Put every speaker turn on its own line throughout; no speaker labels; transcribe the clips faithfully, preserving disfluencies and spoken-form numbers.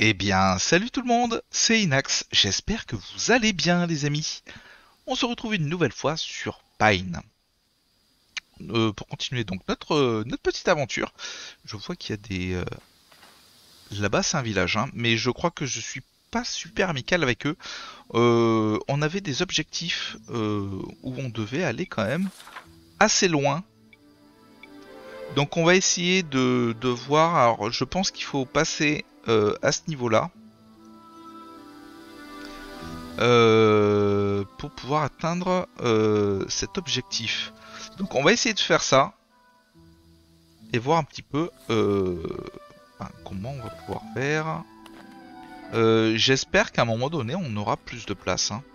Eh bien, salut tout le monde, c'est Inax, j'espère que vous allez bien les amis. On se retrouve une nouvelle fois sur Pine. Euh, pour continuer donc notre, euh, notre petite aventure. Je vois qu'il y a des... euh, Là-bas c'est un village, hein, mais je crois que je suis pas super amical avec eux. Euh, on avait des objectifs euh, où on devait aller quand même assez loin. Donc on va essayer de, de voir, alors je pense qu'il faut passer euh, à ce niveau-là. Euh, pour pouvoir atteindre euh, cet objectif. Donc on va essayer de faire ça et voir un petit peu euh, ben, comment on va pouvoir faire. Euh, J'espère qu'à un moment donné on aura plus de place. Hein.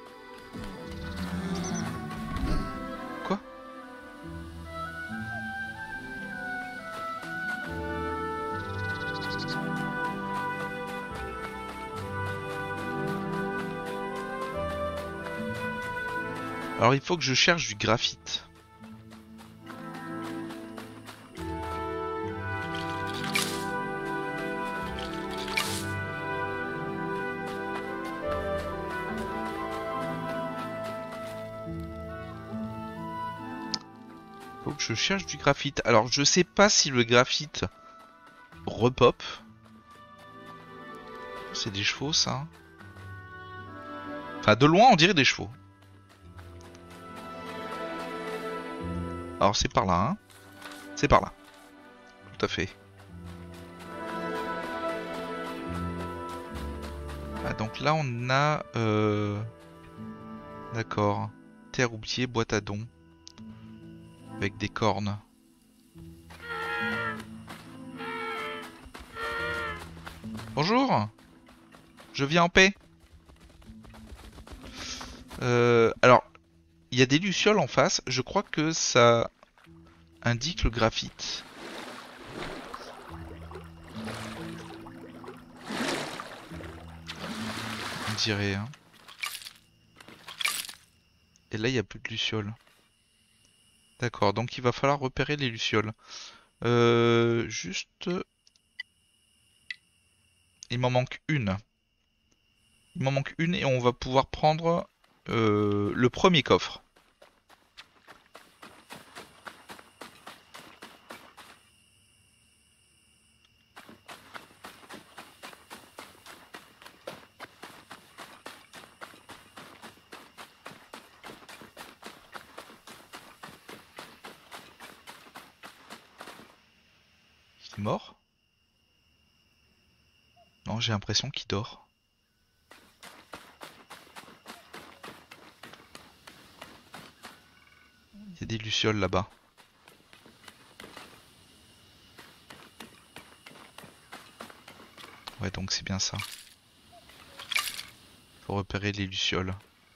Quoi? Alors il faut que je cherche du graphite. Faut que je cherche du graphite. Alors je sais pas si le graphite repop. C'est des chevaux ça. Enfin de loin on dirait des chevaux. Alors c'est par là, hein. C'est par là. Tout à fait. Ah, donc là on a... Euh... D'accord. Terre oubliée, boîte à dons. Avec des cornes. Bonjour. Je viens en paix. Euh, alors, il y a des lucioles en face. Je crois que ça indique le graphite. On dirait, hein. Et là, il n'y a plus de lucioles. D'accord, donc il va falloir repérer les lucioles. Euh, juste... Il m'en manque une. Il m'en manque une et on va pouvoir prendre euh, le premier coffre. Il est mort? Non, j'ai l'impression qu'il dort. Il y a des lucioles là-bas. Ouais, donc c'est bien ça. Faut repérer les lucioles.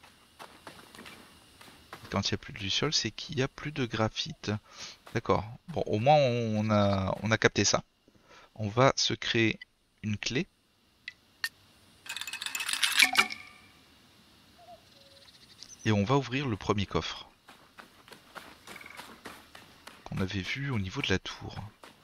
Quand il n'y a plus de lucioles, c'est qu'il n'y a plus de graphite. D'accord. Bon, au moins on a, on a capté ça. On va se créer une clé. Et on va ouvrir le premier coffre. Qu'on avait vu au niveau de la tour.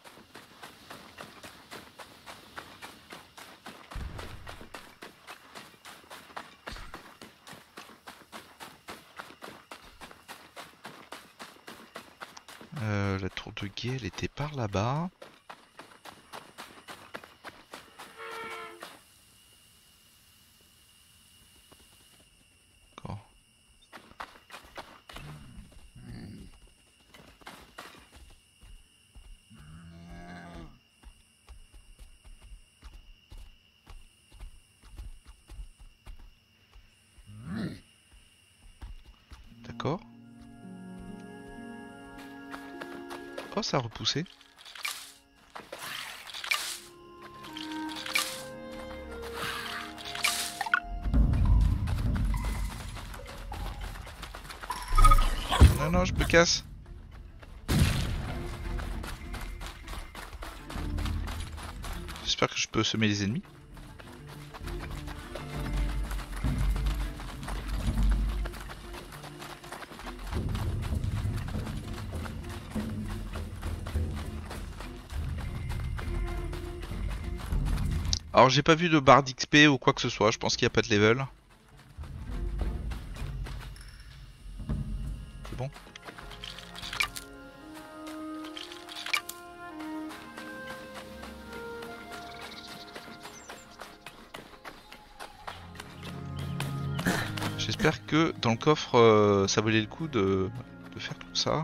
Euh, la tour de guet, elle était par là-bas. D'accord. D'accord. Oh, ça a repoussé. Non, non, je me casse. J'espère que je peux semer les ennemis. Alors j'ai pas vu de barre d'X P ou quoi que ce soit, je pense qu'il n'y a pas de level. C'est bon. J'espère que dans le coffre euh, ça valait le coup de, de faire tout ça.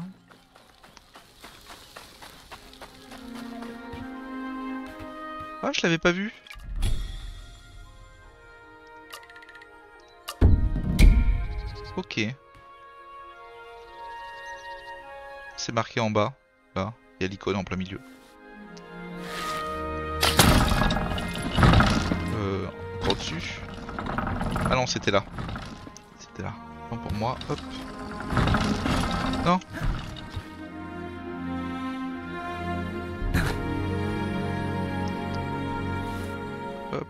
Ah, je l'avais pas vu. Ok. C'est marqué en bas. Là, il y a l'icône en plein milieu. Euh, encore au-dessus. Ah non, c'était là. C'était là. Non, pour moi, hop. Non. Hop.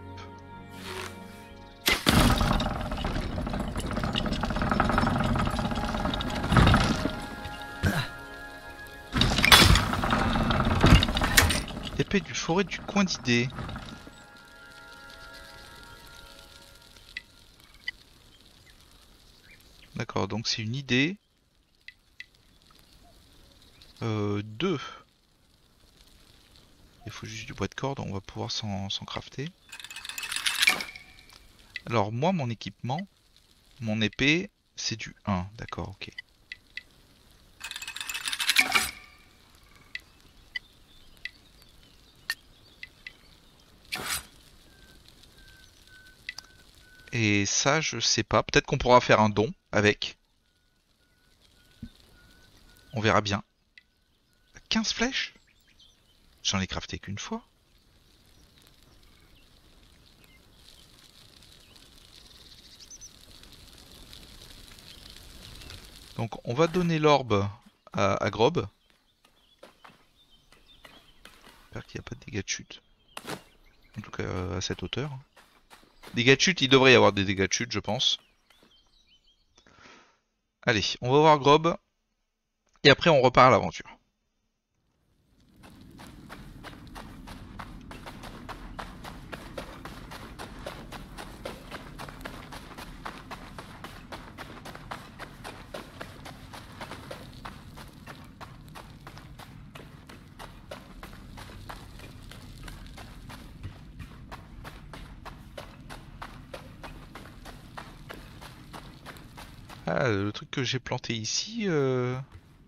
Épée du forêt du coin d'idées. D'accord, donc c'est une idée. Euh, deux. Il faut juste du bois de corde, on va pouvoir s'en crafter. Alors moi, mon équipement, mon épée, c'est du un. D'accord, ok. Et ça, je sais pas. Peut-être qu'on pourra faire un don avec. On verra bien. quinze flèches? J'en ai crafté qu'une fois. Donc on va donner l'orbe à, à Grob. J'espère qu'il n'y a pas de dégâts de chute. En tout cas à cette hauteur. Dégâts de chute, il devrait y avoir des dégâts de chute, je pense. Allez, on va voir Grob. Et après on repart à l'aventure. Ah, le truc que j'ai planté ici... Euh...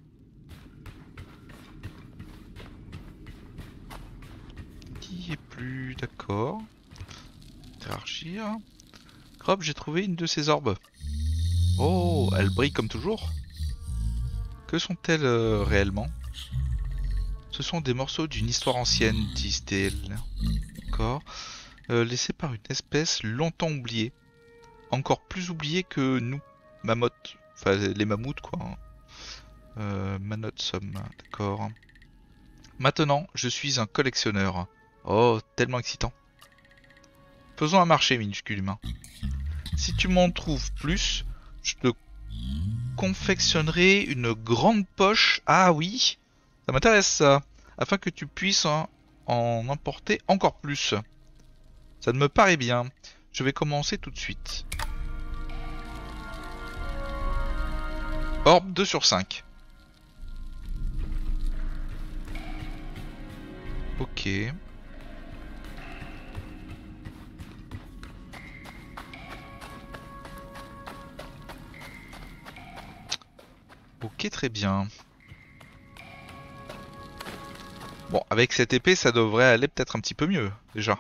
qui est plus... D'accord. Interagir. Grob, j'ai trouvé une de ces orbes. Oh, elle brille comme toujours. Que sont-elles euh, réellement? Ce sont des morceaux d'une histoire ancienne, disent-elles. D'accord. Euh, laissés par une espèce longtemps oubliée. Encore plus oubliée que nous, mammouths. Enfin, les mammouths, quoi. Euh, Manot Somme, d'accord. Maintenant, je suis un collectionneur. Oh, tellement excitant. Faisons un marché, minuscule humain. Si tu m'en trouves plus, je te confectionnerai une grande poche. Ah oui, ça m'intéresse ça. Afin que tu puisses en, en emporter encore plus. Ça me paraît bien. Je vais commencer tout de suite. Orbe deux sur cinq. Ok. Ok, très bien. Bon, avec cette épée, ça devrait aller peut-être un petit peu mieux, déjà.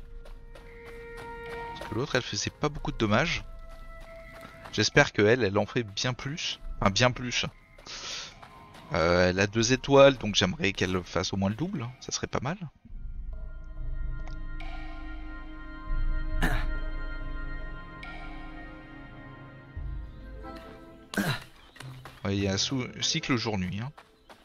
Parce que l'autre, elle faisait pas beaucoup de dommages. J'espère qu'elle, elle en fait bien plus. Enfin, bien plus. Euh, elle a deux étoiles, donc j'aimerais qu'elle fasse au moins le double. Ça serait pas mal. Ouais, il y a un sous cycle jour-nuit. Hein.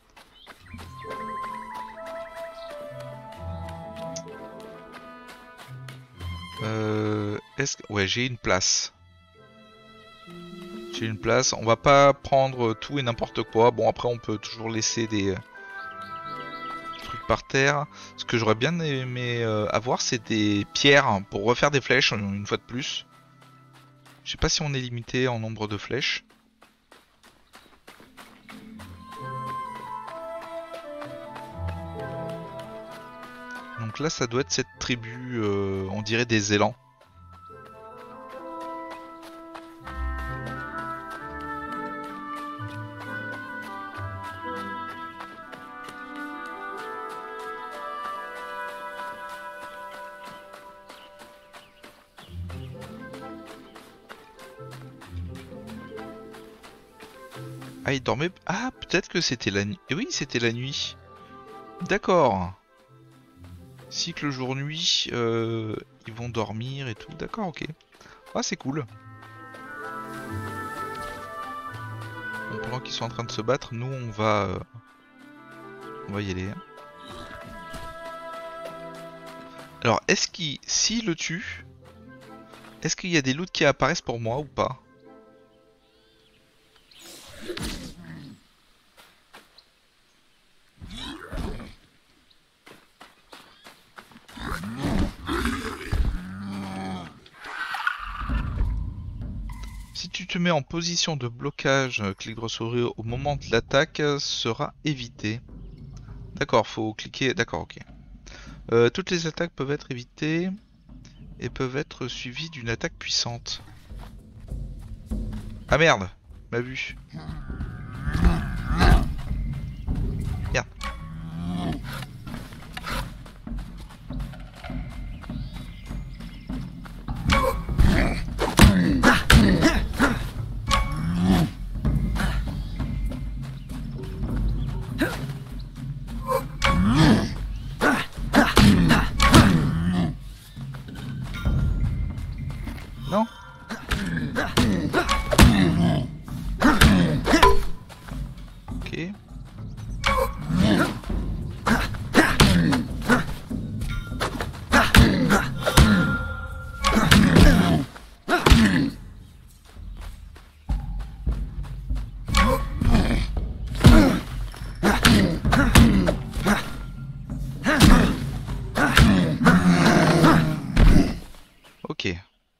Euh, est-ce que... Ouais, j'ai une place. J'ai une place. On va pas prendre tout et n'importe quoi. Bon, après, on peut toujours laisser des... trucs par terre. Ce que j'aurais bien aimé euh, avoir, c'est des pierres pour refaire des flèches une fois de plus. Je sais pas si on est limité en nombre de flèches. Donc là, ça doit être cette tribu, euh, on dirait des élans. Ah, ils dormaient... Ah, peut-être que c'était la nuit. Eh oui, c'était la nuit. D'accord. Cycle jour-nuit, euh, ils vont dormir et tout. D'accord, ok. Ah, c'est cool. Bon, pendant qu'ils sont en train de se battre, nous, on va... euh, on va y aller. Hein. Alors, est-ce qu'il... S'il le tue, est-ce qu'il y a des loots qui apparaissent pour moi ou pas? Si tu te mets en position de blocage, euh, clic droit souris au moment de l'attaque euh, sera évité. D'accord, faut cliquer... D'accord, ok. Euh, toutes les attaques peuvent être évitées et peuvent être suivies d'une attaque puissante. Ah merde, m'a vu. Merde. Non. Ok. Ok.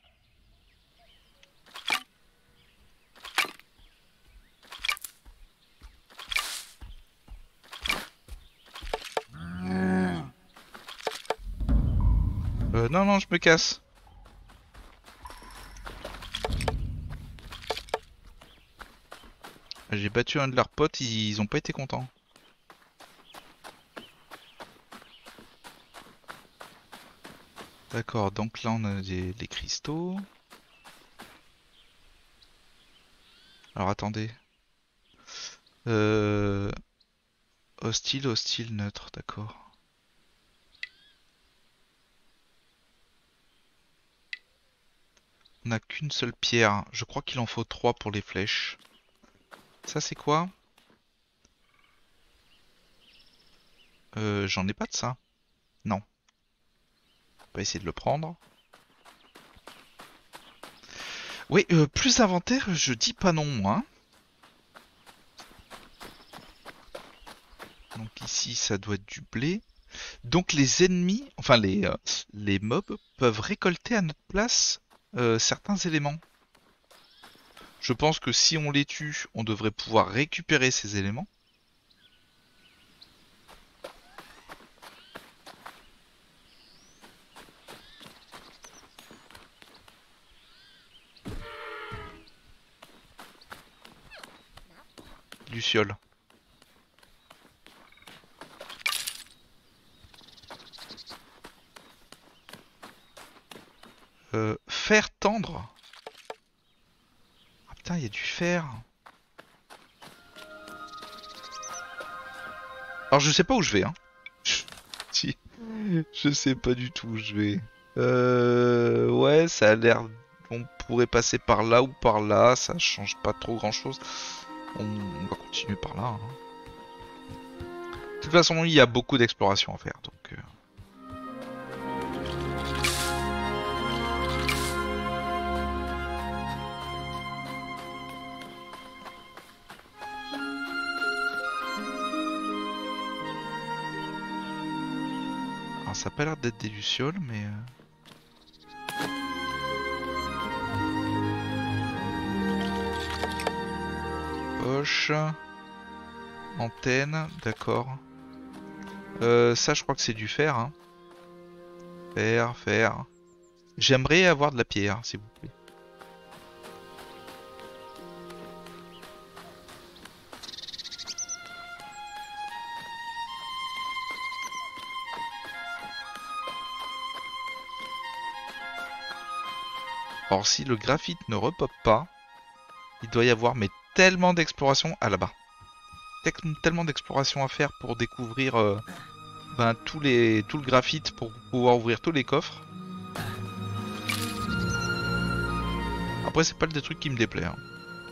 Euh, non, non, je me casse. J'ai battu un de leurs potes, ils ont pas été contents. D'accord, donc là on a des, les cristaux. Alors attendez. Euh... Hostile, hostile, neutre, d'accord. On n'a qu'une seule pierre. Je crois qu'il en faut trois pour les flèches. Ça c'est quoi? Euh, j'en ai pas de ça. Non. On va essayer de le prendre. Oui, euh, plus d'inventaire, je dis pas non, moi. Donc ici, ça doit être du blé. Donc les ennemis, enfin les, euh, les mobs, peuvent récolter à notre place euh, certains éléments. Je pense que si on les tue, on devrait pouvoir récupérer ces éléments. Luciole. Euh, fer tendre. Ah putain, il y a du fer. Alors je sais pas où je vais, hein. Si. Je sais pas du tout où je vais. Euh... Ouais, ça a l'air... On pourrait passer par là ou par là, ça change pas trop grand chose. On, on va continuer par là. Hein. De toute façon, il y a beaucoup d'exploration à faire, donc... Euh... ça a pas l'air d'être des lucioles, mais... euh, Poche. Antenne, d'accord. Euh, ça, je crois que c'est du fer. Hein. Fer, fer. J'aimerais avoir de la pierre, s'il vous plaît. Or, si le graphite ne repop pas, il doit y avoir mais tellement d'exploration... Ah, là-bas. Tellement d'exploration à faire pour découvrir euh, ben, tous les, tout le graphite pour pouvoir ouvrir tous les coffres. Après, c'est pas le des trucs qui me déplaît. Hein.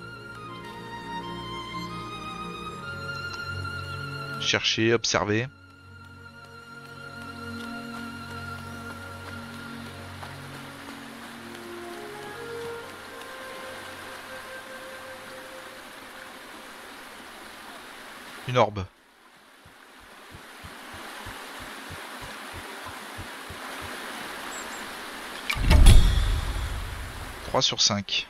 Chercher, observer. Une orbe. trois sur cinq.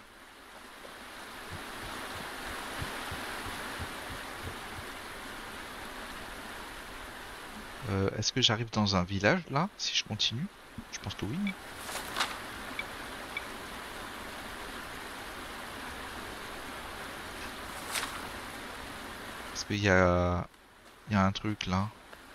Euh, Est-ce que j'arrive dans un village là, si je continue? Je pense que oui. Parce qu'il y a... Il y a un truc là.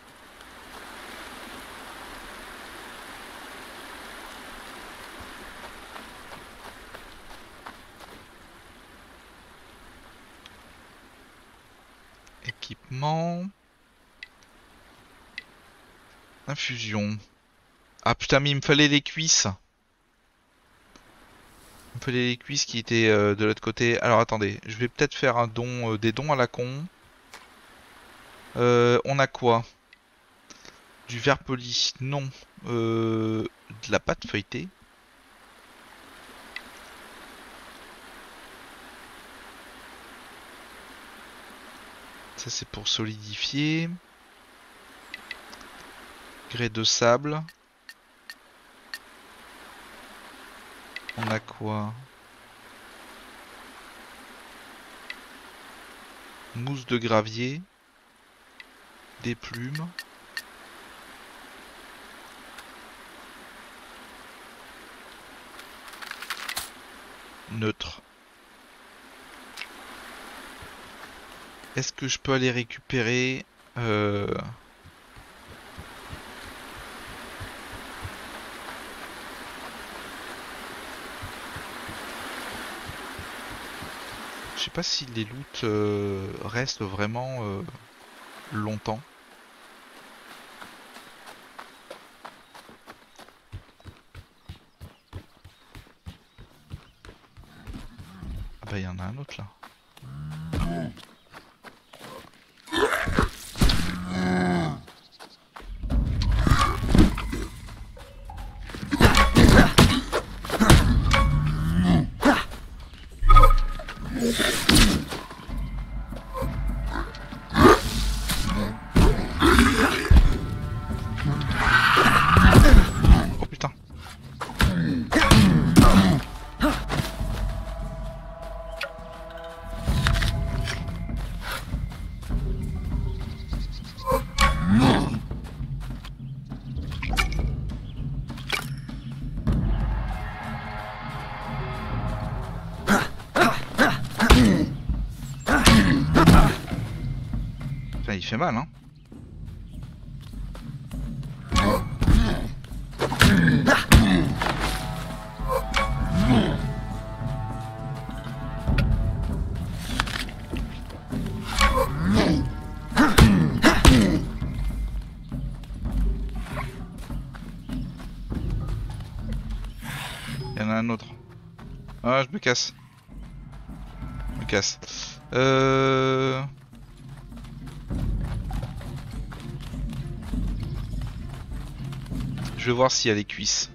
Équipement. Infusion. Ah putain, mais il me fallait les cuisses. Il me fallait les cuisses qui étaient euh, de l'autre côté. Alors attendez, je vais peut-être faire un don, euh, des dons à la con. Euh, on a quoi? Du verre poli? Non. Euh, de la pâte feuilletée? Ça c'est pour solidifier. Grès de sable. On a quoi? Mousse de gravier. Des plumes. Neutre. Est-ce que je peux aller récupérer euh... Je sais pas si les loots euh, restent vraiment euh, longtemps. Ah bah il y en a un autre là. Oh putain. Putain, il fait mal hein. Il y en a un autre. Ah, je me casse. Je me casse. Euh... Je vais voir s'il y a les cuisses.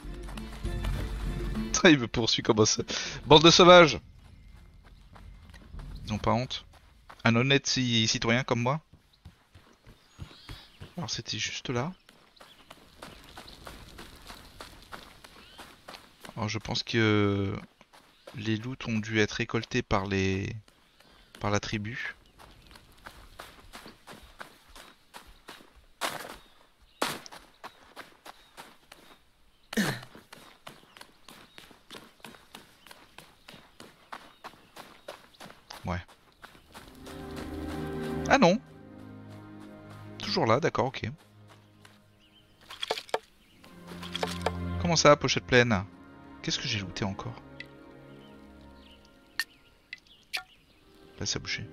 Il me poursuit comme ça. Bande de sauvages! Ils ont pas honte. Un honnête citoyen comme moi. Alors c'était juste là. Alors je pense que les loots ont dû être récoltés par les par la tribu. Ouais. Ah non. Toujours là, d'accord, ok. Comment ça, pochette pleine? Qu'est-ce que j'ai looté encore? Là, ça a bougé.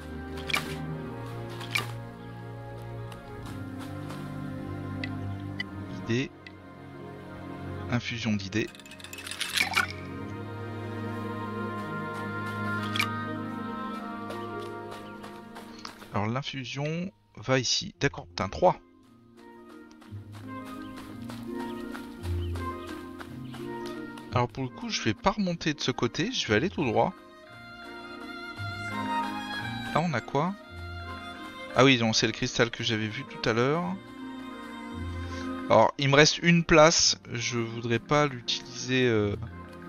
Idée. Infusion d'idées. Alors l'infusion va ici. D'accord, putain, trois. Alors pour le coup, je vais pas remonter de ce côté, je vais aller tout droit. Là, on a quoi? Ah oui, donc c'est le cristal que j'avais vu tout à l'heure. Alors, il me reste une place. Je voudrais pas l'utiliser euh,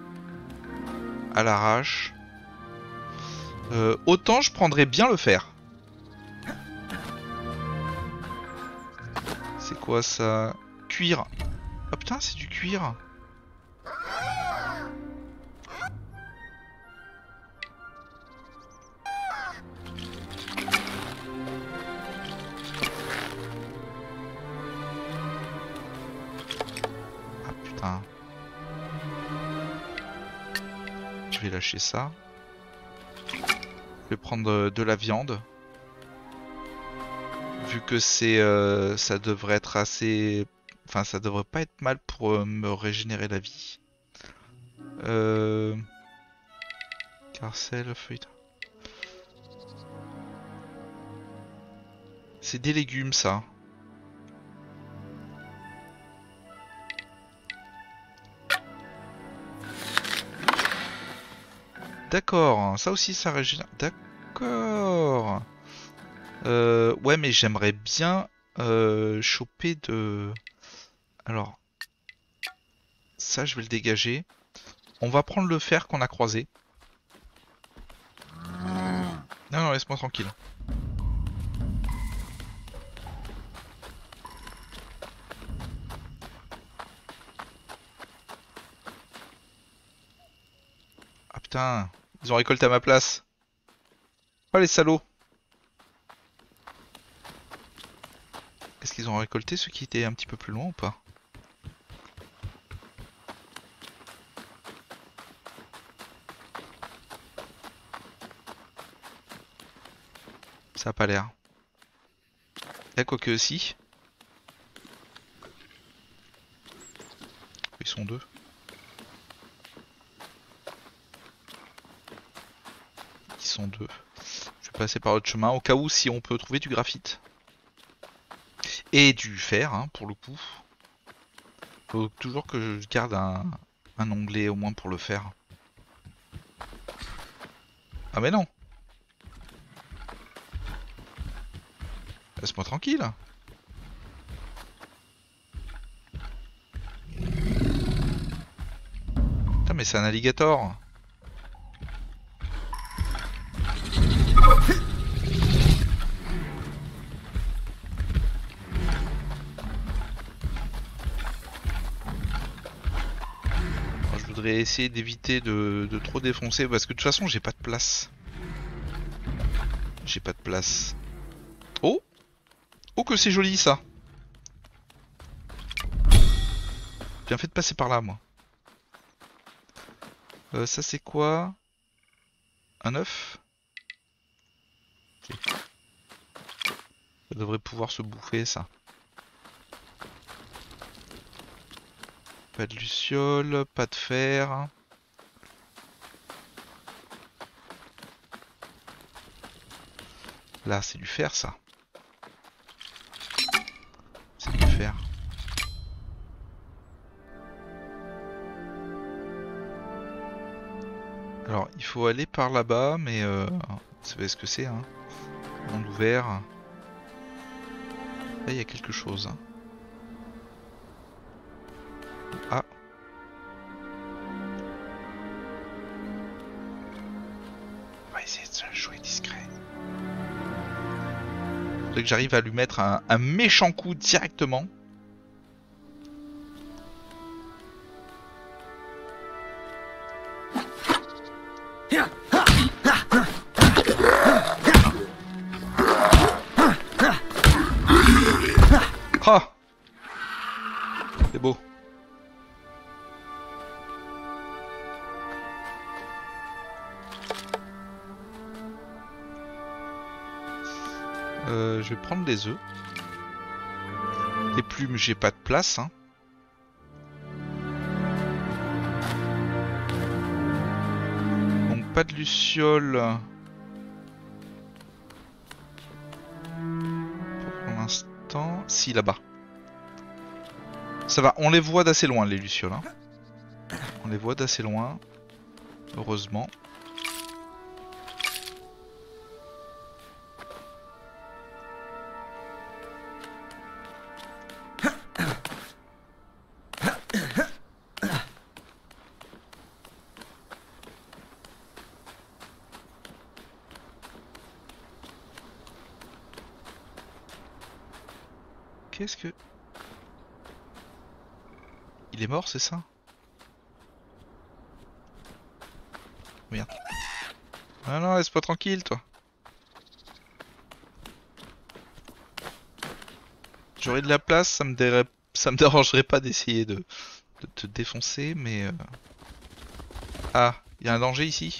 à l'arrache. Euh, autant je prendrais bien le fer. C'est quoi ça? Cuir. Ah putain, c'est du cuir. Ah putain. Je vais lâcher ça. Je vais prendre de la viande. Vu que c'est, euh, ça devrait être assez, enfin ça devrait pas être mal pour euh, me régénérer la vie. Euh... Carcel, feuille. C'est des légumes ça. D'accord, ça aussi ça régénère. D'accord. Euh, ouais, mais j'aimerais bien euh, choper de... Alors, ça je vais le dégager. On va prendre le fer qu'on a croisé. Non, non, laisse-moi tranquille. Ah putain, ils ont récolté à ma place. Oh les salauds. Est-ce qu'ils ont récolté ceux qui étaient un petit peu plus loin ou pas? Ça a pas l'air. Là, quoique aussi. Ils sont deux. Ils sont deux. Je vais passer par l'autre chemin au cas où si on peut trouver du graphite. Et du fer, hein, pour le coup. Faut toujours que je garde un, un onglet au moins pour le faire. Ah mais non. Laisse-moi tranquille. Putain mais c'est un alligator. Alors, je voudrais essayer d'éviter de, de trop défoncer parce que de toute façon j'ai pas de place. J'ai pas de place. Oh. Oh que c'est joli ça. Bien fait de passer par là moi. Euh, ça c'est quoi? Un œuf? Okay. Ça devrait pouvoir se bouffer ça. Pas de luciole, pas de fer. Là c'est du fer ça. C'est du fer. Alors il faut aller par là-bas mais euh, vous savez ce que c'est hein. Monde ouvert. Là il y a quelque chose. Ah. essayer de jouer discret. Faudrait que j'arrive à lui mettre un, un méchant coup directement. Ah, c'est beau. Euh, je vais prendre des œufs. Les plumes, j'ai pas de place. Hein. Donc pas de lucioles. Pour l'instant. Si, là-bas. Ça va, on les voit d'assez loin, les lucioles. Hein. On les voit d'assez loin. Heureusement. Qu'est-ce que... Il est mort, c'est ça? Merde. Ah non, laisse-moi tranquille, toi. J'aurais de la place, ça me, déra... ça me dérangerait pas d'essayer de... de te défoncer, mais... Euh... Ah, il y a un danger ici?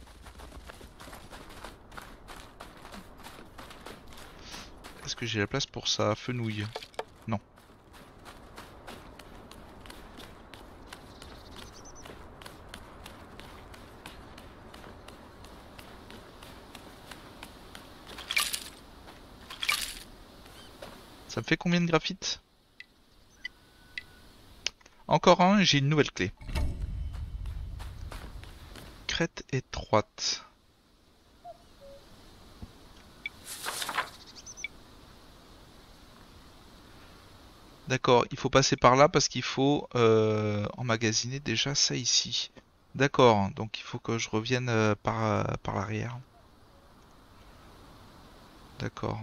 Est-ce que j'ai la place pour ça? Fenouil? Non. Ça me fait combien de graphite? Encore un et j'ai une nouvelle clé. Crête étroite. D'accord, il faut passer par là parce qu'il faut euh, emmagasiner déjà ça ici. D'accord, donc il faut que je revienne euh, par, euh, par l'arrière. D'accord.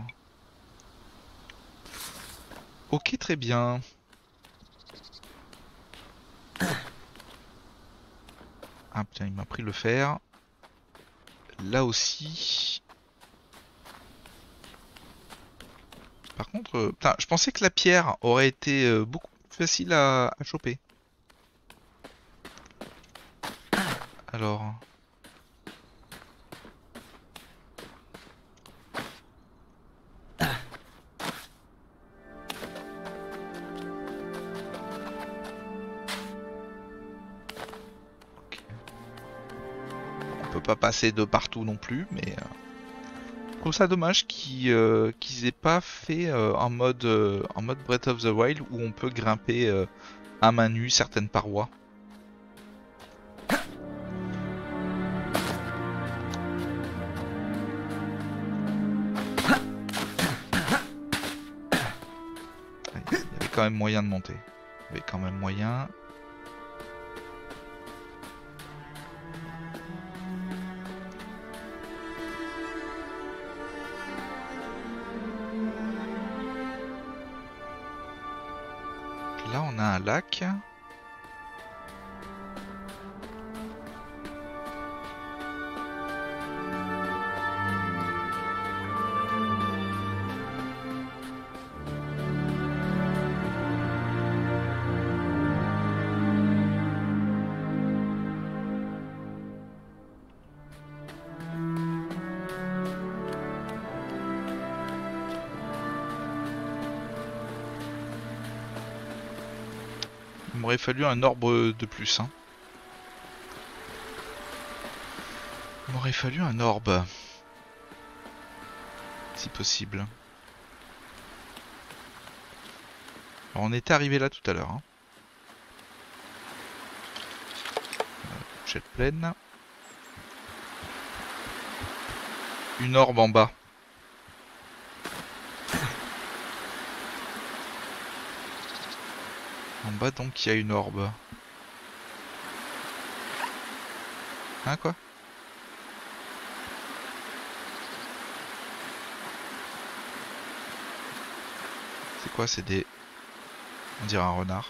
Ok, très bien. Ah putain, il m'a pris le fer. Là aussi. Par contre, euh, putain, je pensais que la pierre aurait été euh, beaucoup plus facile à, à choper. Alors... Ok. On peut pas passer de partout non plus, mais... Euh... Je trouve ça dommage qu'ils euh, qu'ils aient pas fait euh, en mode euh, en mode Breath of the Wild où on peut grimper euh, à main nue certaines parois. Il y avait quand même moyen de monter. Il y avait quand même moyen. Là on a un lac. Il m'aurait fallu un orbe de plus. Hein. Il m'aurait fallu un orbe. Si possible. Alors on était arrivé là tout à l'heure. Hein. Jet pleine. Une orbe en bas. En bas donc il y a une orbe. Hein quoi? C'est quoi? C'est des... On dirait un renard.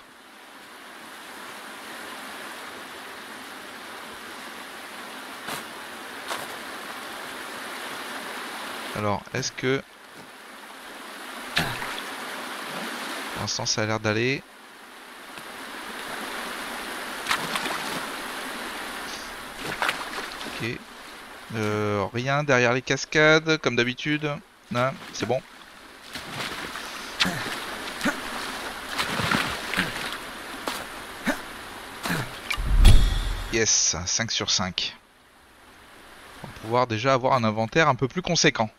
Alors, est-ce que... Pour l'instant, ça a l'air d'aller. Ok. Euh, rien derrière les cascades, comme d'habitude. Non, c'est bon. Yes, cinq sur cinq. On va pouvoir déjà avoir un inventaire un peu plus conséquent.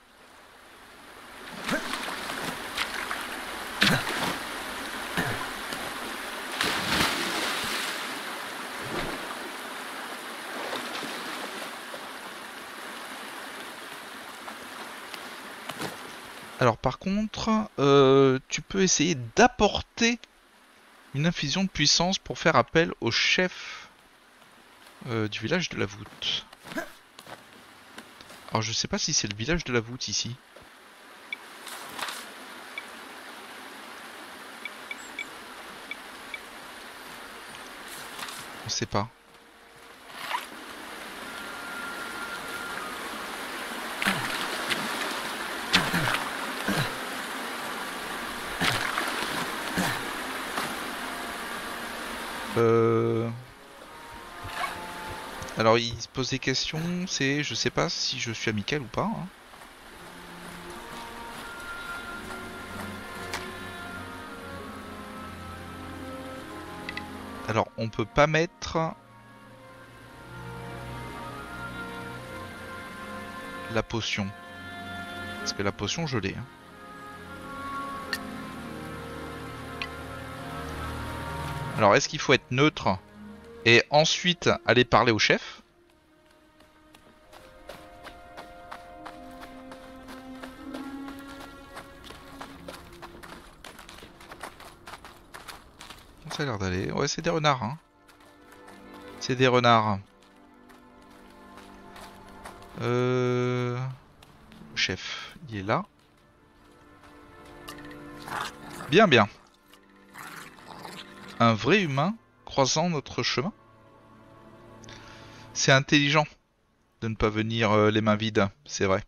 Alors par contre, euh, tu peux essayer d'apporter une infusion de puissance pour faire appel au chef euh, du village de la voûte. Alors je sais pas si c'est le village de la voûte ici. On sait pas. Euh... Alors il se pose des questions, c'est je sais pas si je suis amical ou pas. Hein. Alors on peut pas mettre la potion. Parce que la potion je l'ai. Hein. Alors est-ce qu'il faut être neutre et ensuite aller parler au chef? Ça a l'air d'aller. Ouais, c'est des renards. Hein. C'est des renards. Euh... Le chef, il est là. Bien, bien. Un vrai humain croisant notre chemin. C'est intelligent de ne pas venir euh, les mains vides, c'est vrai.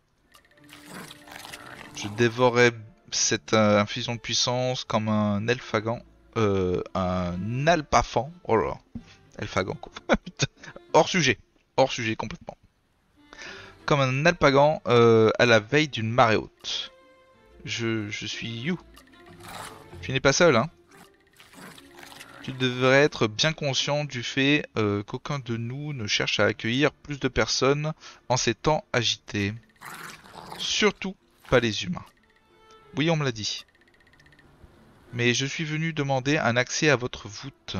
Je dévorerai cette euh, infusion de puissance comme un elfagan. Euh, un alpafan. Oh là là. Elfagan quoi. Hors sujet. Hors sujet complètement. Comme un alpagan euh, à la veille d'une marée haute. Je, je suis you. Tu n'es pas seul, hein. Tu devrais être bien conscient du fait euh, qu'aucun de nous ne cherche à accueillir plus de personnes en ces temps agités. Surtout pas les humains. Oui, on me l'a dit. Mais je suis venu demander un accès à votre voûte.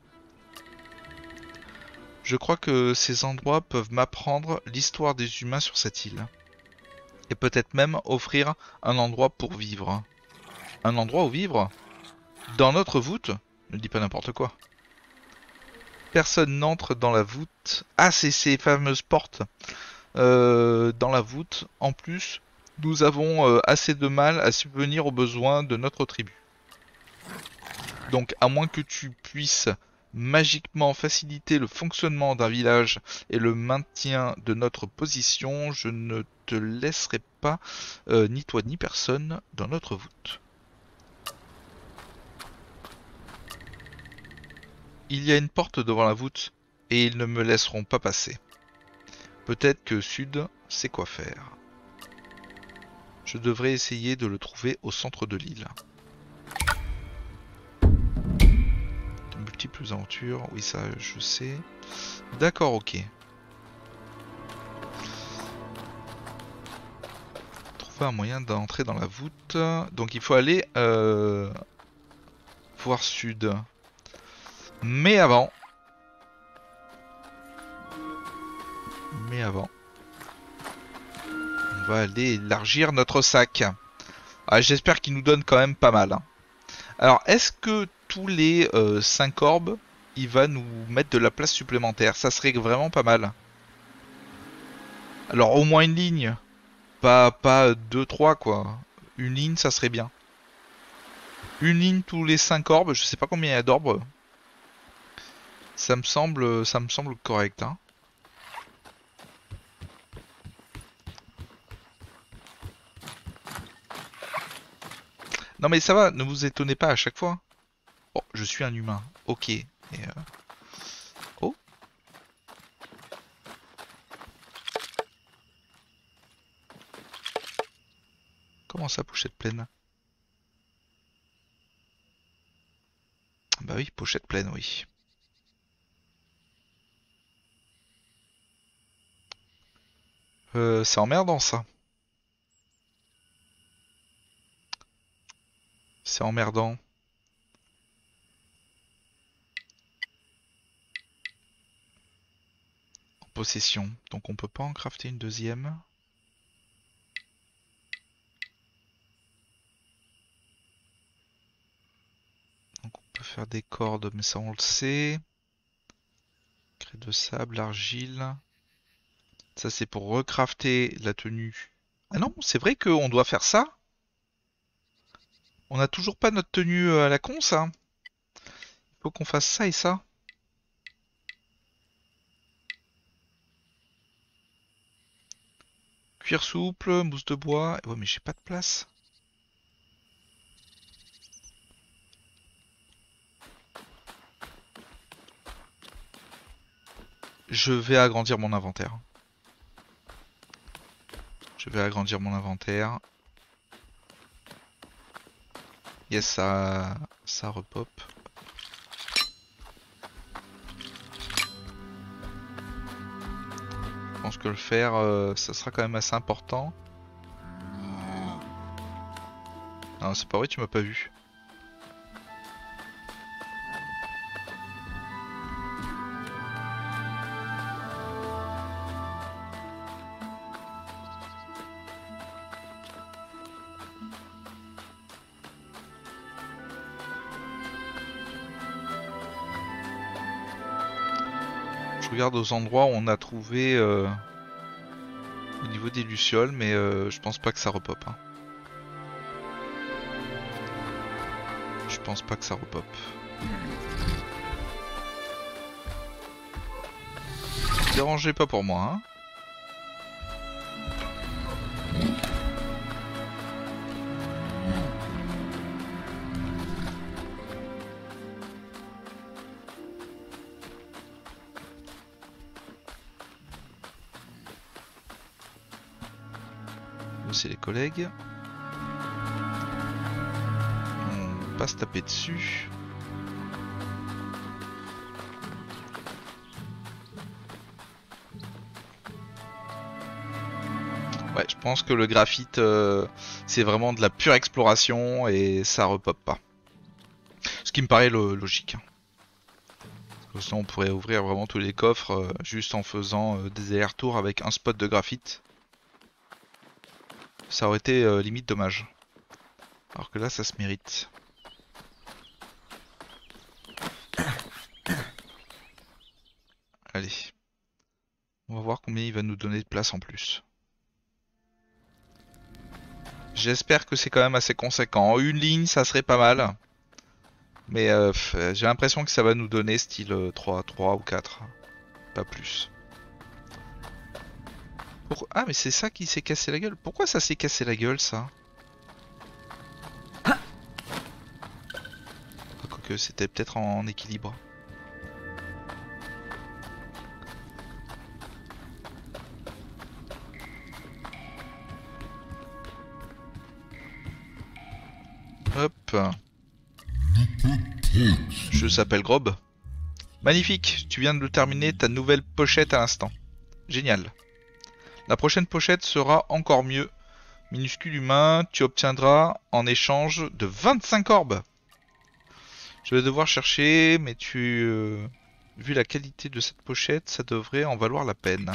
Je crois que ces endroits peuvent m'apprendre l'histoire des humains sur cette île. Et peut-être même offrir un endroit pour vivre. Un endroit où vivre? Dans notre voûte? Ne dis pas n'importe quoi. Personne n'entre dans la voûte. Ah, c'est ces fameuses portes euh, dans la voûte. En plus, nous avons euh, assez de mal à subvenir aux besoins de notre tribu. Donc, à moins que tu puisses magiquement faciliter le fonctionnement d'un village et le maintien de notre position, je ne te laisserai pas, euh, ni toi ni personne, dans notre voûte. Il y a une porte devant la voûte, et ils ne me laisseront pas passer. Peut-être que Sud sait quoi faire. Je devrais essayer de le trouver au centre de l'île. De multiples aventures, oui ça je sais. D'accord, ok. Trouver un moyen d'entrer dans la voûte. Donc il faut aller euh, voir Sud. Mais avant... Mais avant... On va aller élargir notre sac. Ah, j'espère qu'il nous donne quand même pas mal. Hein. Alors, est-ce que tous les euh, cinq orbes, il va nous mettre de la place supplémentaire? Ça serait vraiment pas mal. Alors, au moins une ligne. Pas, pas deux trois quoi. Une ligne, ça serait bien. Une ligne tous les cinq orbes, je sais pas combien il y a d'orbes. Ça me semble, ça me semble correct, hein. Non mais ça va, ne vous étonnez pas à chaque fois. Bon, je suis un humain, ok. Et euh... Oh. Comment ça, pochette pleine? Bah oui, pochette pleine, oui. Euh, c'est emmerdant ça. C'est emmerdant. En possession. Donc on peut pas en crafter une deuxième. Donc on peut faire des cordes, mais ça on le sait. Craie de sable, argile. Ça c'est pour recrafter la tenue. Ah non, c'est vrai qu'on doit faire ça. On a toujours pas notre tenue à la con, ça. Faut qu'on fasse ça et ça. Cuir souple, mousse de bois. Ouais, mais j'ai pas de place. Je vais agrandir mon inventaire. Je vais agrandir mon inventaire. Yes, ça, ça repop. Je pense que le fer, euh, ça sera quand même assez important. Non, c'est pas vrai, tu m'as pas vu. Je regarde aux endroits où on a trouvé euh, au niveau des lucioles, mais euh, je pense pas que ça repop. Hein. Je pense pas que ça repop. Dérangez pas pour moi, hein. C'est les collègues. On va se taper dessus. Ouais, je pense que le graphite, euh, c'est vraiment de la pure exploration et ça repop pas. Ce qui me paraît lo logique. Hein. Sinon, on pourrait ouvrir vraiment tous les coffres euh, juste en faisant euh, des allers-retours avec un spot de graphite. Ça aurait été euh, limite dommage. Alors que là, ça se mérite. Allez. On va voir combien il va nous donner de place en plus. J'espère que c'est quand même assez conséquent. Une ligne, ça serait pas mal. Mais euh, j'ai l'impression que ça va nous donner style euh, trois, trois ou quatre. Pas plus. Pour... Ah, mais c'est ça qui s'est cassé la gueule. Pourquoi ça s'est cassé la gueule, ça? Ah, quoique c'était peut-être en équilibre. Hop. Je s'appelle Grob. Magnifique, tu viens de terminer ta nouvelle pochette à l'instant. Génial. La prochaine pochette sera encore mieux. Minuscule humain, tu obtiendras en échange de vingt-cinq orbes. Je vais devoir chercher, mais tu... Euh, vu la qualité de cette pochette, ça devrait en valoir la peine.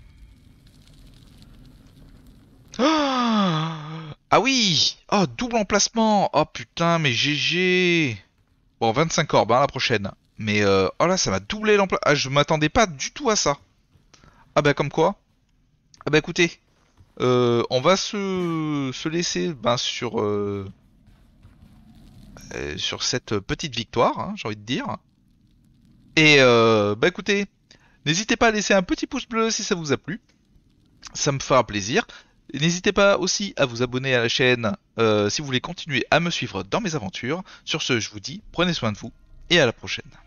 Ah oui! Oh, double emplacement! Oh putain, mais G G! Bon, vingt-cinq orbes, hein, la prochaine. Mais, euh, oh là, ça m'a doublé l'emplacement. Ah, je m'attendais pas du tout à ça. Ah bah, comme quoi? Ah bah, écoutez. Euh, on va se, se laisser ben, sur... Euh... euh, sur cette petite victoire, hein, j'ai envie de dire. Et euh, bah écoutez, n'hésitez pas à laisser un petit pouce bleu si ça vous a plu, ça me fera plaisir. Et n'hésitez pas aussi à vous abonner à la chaîne euh, si vous voulez continuer à me suivre dans mes aventures. Sur ce, je vous dis, prenez soin de vous et à la prochaine.